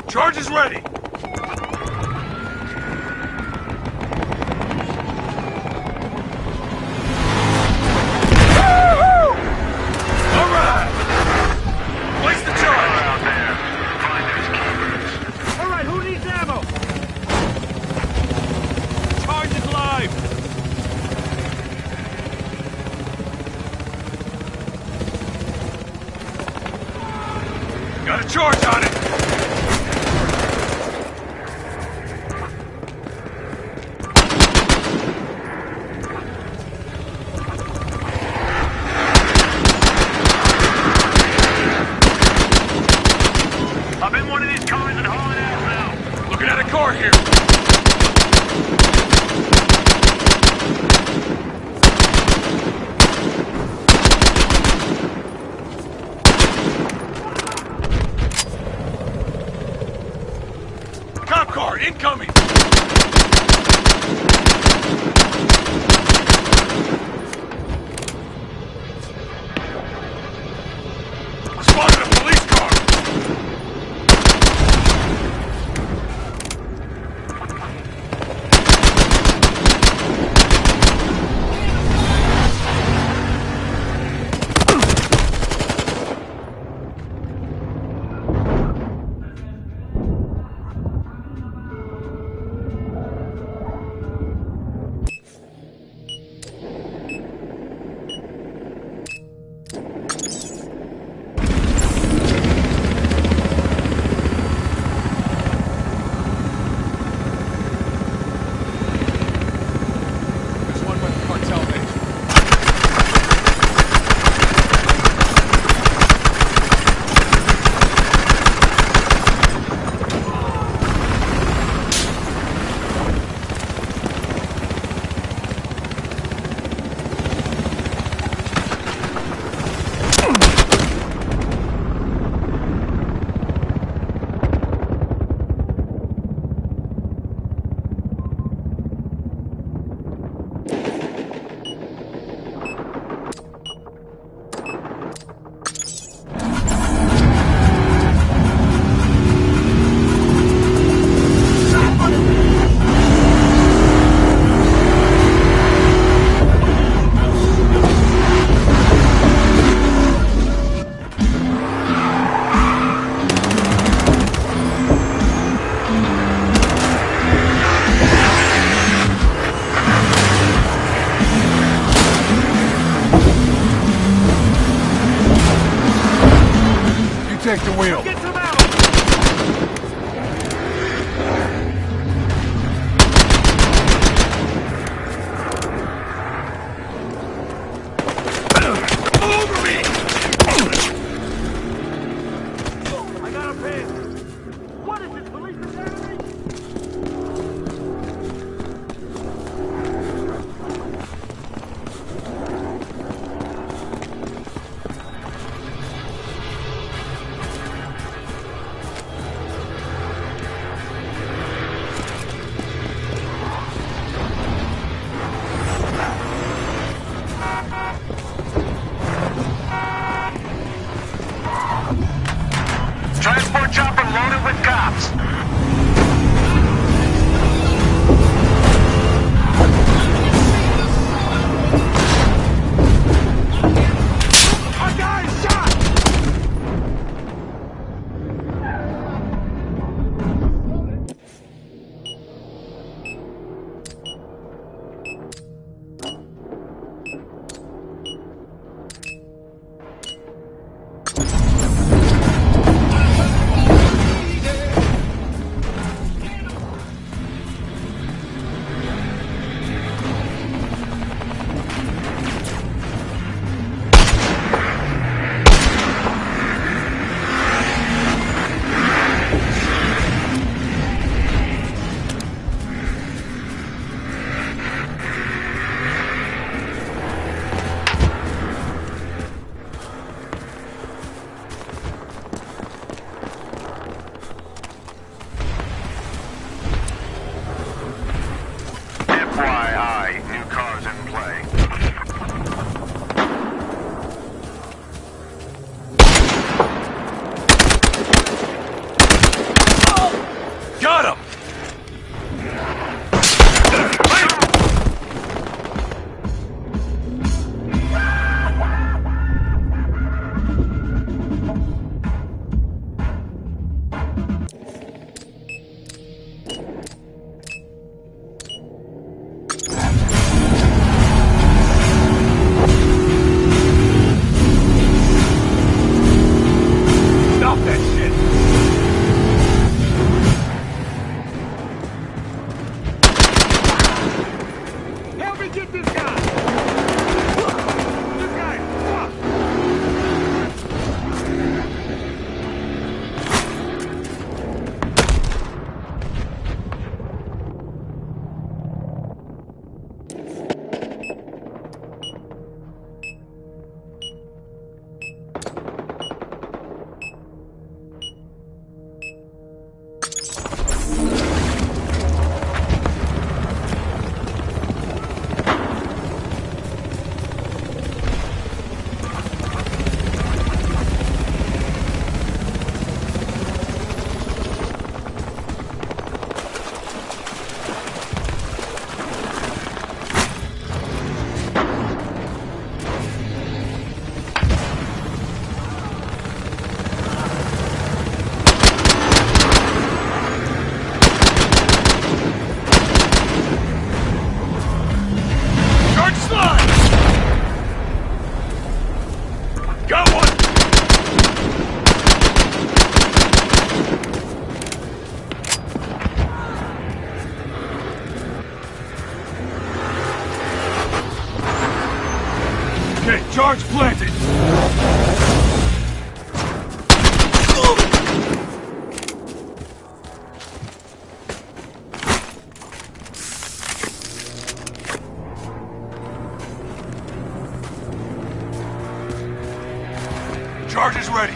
Charge is ready! Got a charge on it! I'm in one of these cars and hauling ass now. Looking at a car here. Cop car incoming! Spotted a police car! Take the wheel. Get some ammo. Over me! I got a pin. What is this, police academy? Transport chopper loaded with cops. Our guy is shot! Okay, charge planted. Charge is ready.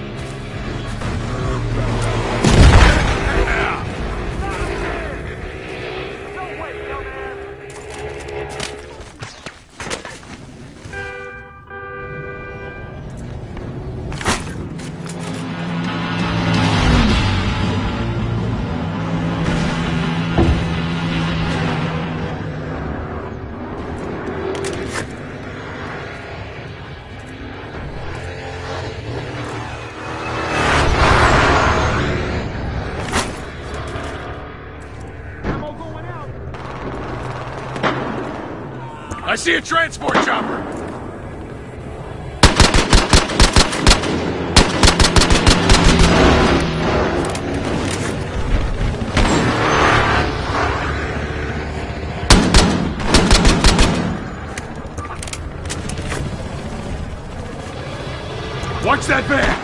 I see a transport chopper! Watch that van!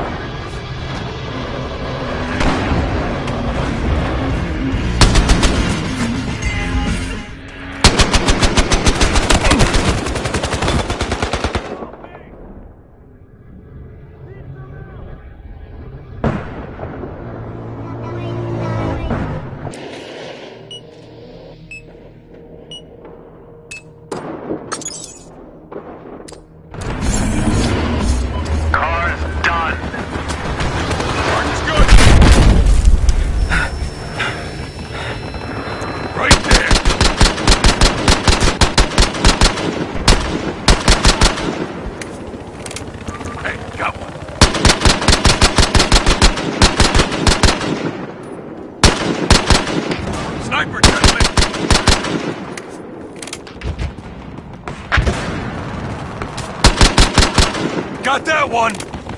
Got that one!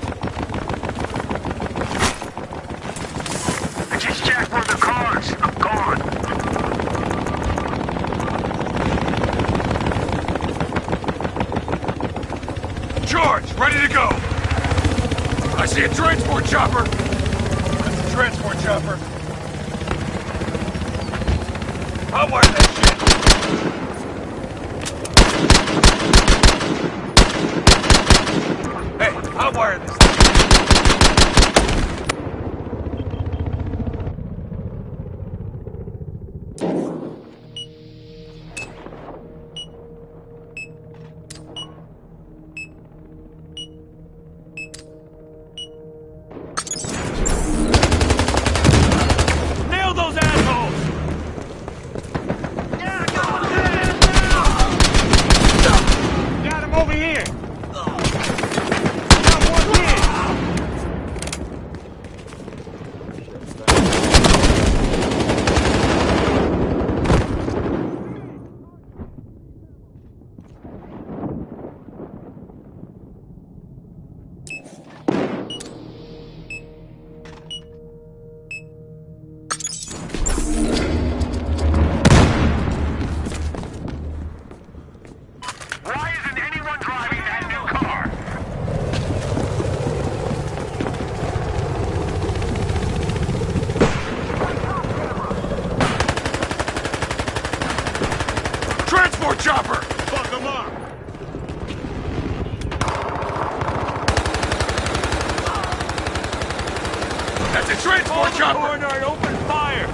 I just checked for the cars. I'm gone. Charge! Ready to go! I see a transport chopper! That's a transport chopper. I'll wire that shit! I'll wire this thing. Nail those assholes! Yeah, got him over here! Chopper! Fuck him up! That's a transport chopper! Corner, open fire!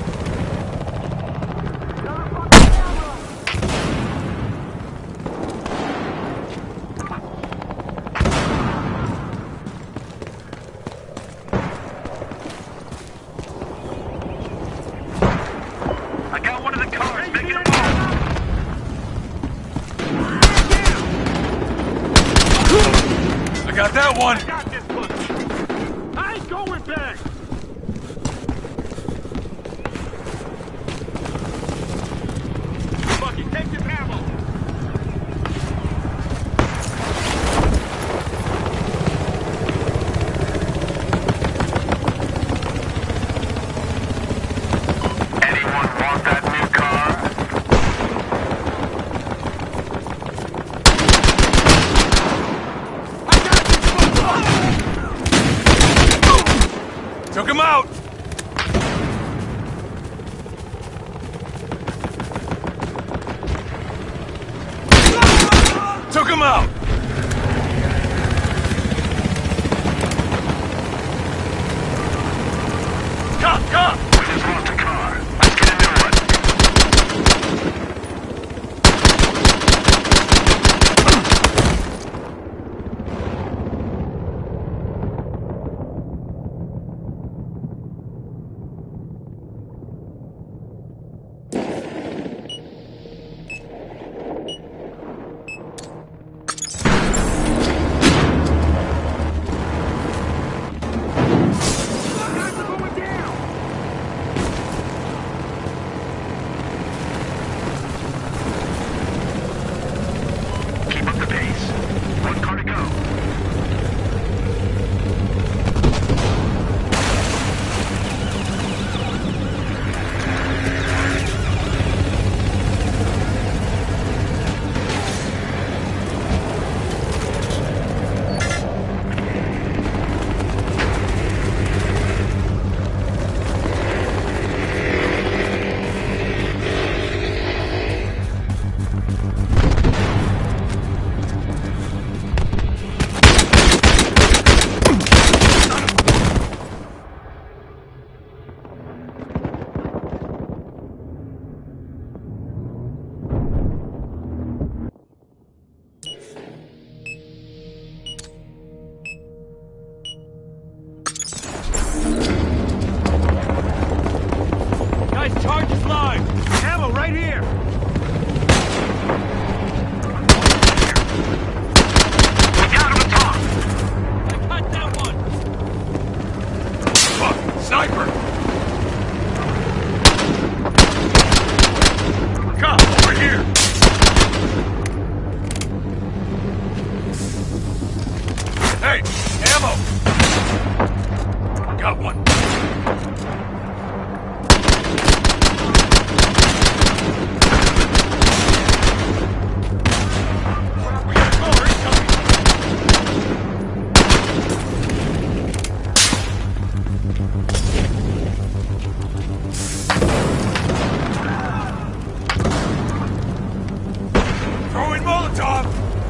I got one of the cars. Make it a I got that one! I got this one! I ain't going back! Fuck it, take this ammo! Anyone want that new car? Took him out! Took him out! Cop! We just lost a car. Let's get a new one. Keep up the pace. One car to go. Guys, charge is live! Ammo right here! We got him on top. I cut that one! Fuck! Sniper! Cop, over here! Hey! Ammo! Got one. We got more incoming! Throwing Molotov!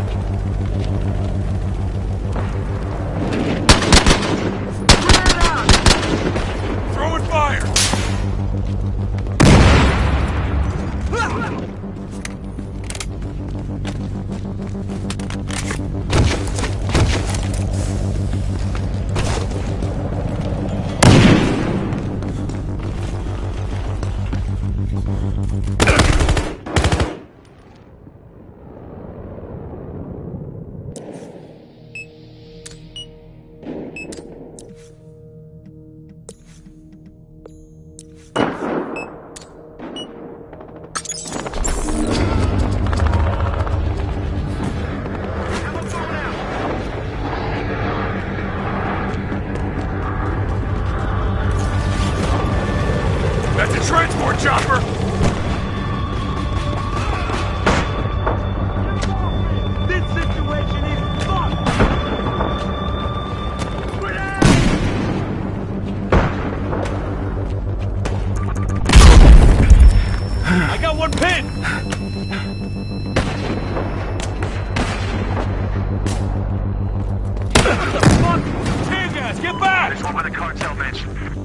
Throwing fire! That's a transport chopper! This situation is fucked! I got one pin! What the fuck? Tear gas, get back! There's one by the cartel bench.